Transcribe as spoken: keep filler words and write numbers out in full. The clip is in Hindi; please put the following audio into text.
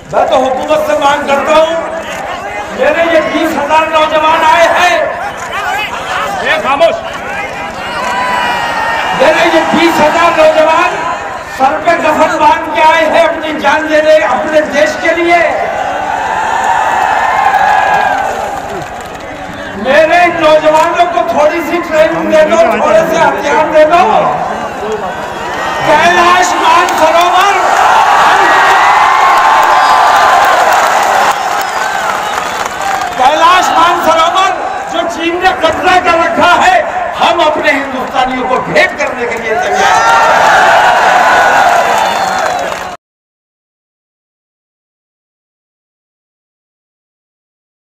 मैं तो हुकूमत से मांग करता हूँ, मेरे ये बीस हजार नौजवान आए हैं, खामोश, मेरे ये बीस हजार नौजवान सर पे कफन बांध के आए हैं अपनी जान देने अपने देश के लिए। मेरे नौजवानों को थोड़ी सी ट्रेनिंग दे दो, थोड़े से हथियार दे दो। कैलाश